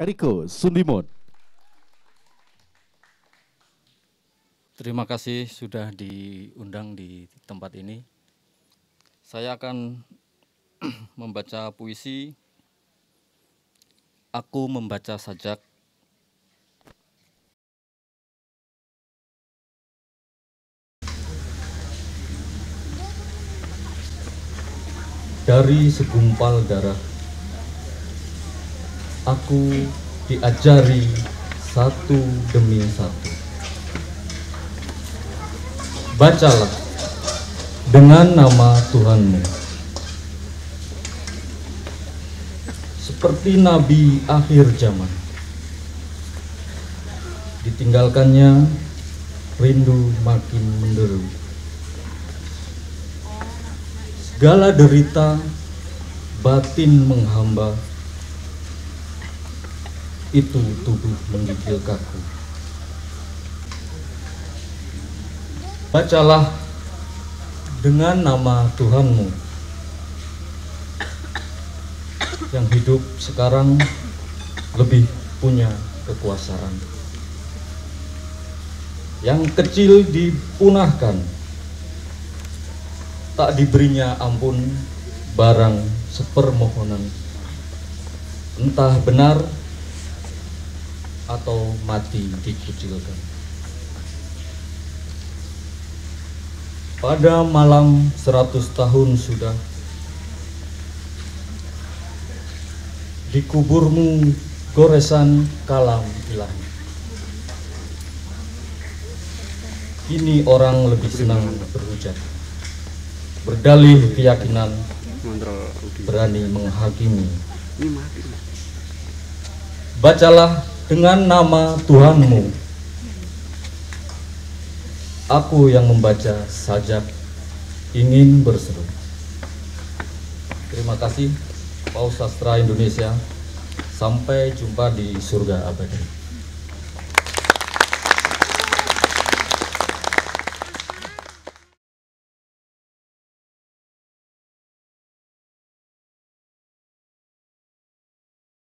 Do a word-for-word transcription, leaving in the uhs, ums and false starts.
Eriko Sundimon. Terima kasih sudah diundang di tempat ini. Saya akan membaca puisi Aku Membaca Sajak. Dari segumpal darah, aku diajari satu demi satu. Bacalah dengan nama Tuhanmu. Seperti nabi akhir zaman, ditinggalkannya rindu makin menderu. Segala derita batin menghamba, itu tubuh menggigil kaku. Bacalah dengan nama Tuhanmu yang hidup sekarang lebih punya kekuasaan. Yang kecil dipunahkan, tak diberinya ampun barang sepermohonan, entah benar atau mati dikucilkan. Pada malam seratus tahun sudah, di kuburmu goresan kalam ilahi. Kini orang lebih senang berhujat, berdalih keyakinan, berani menghakimi. Bacalah dengan nama Tuhanmu. Aku yang membaca sajak ingin berseru. Terima kasih Paus Sastra Indonesia. Sampai jumpa di surga abadi.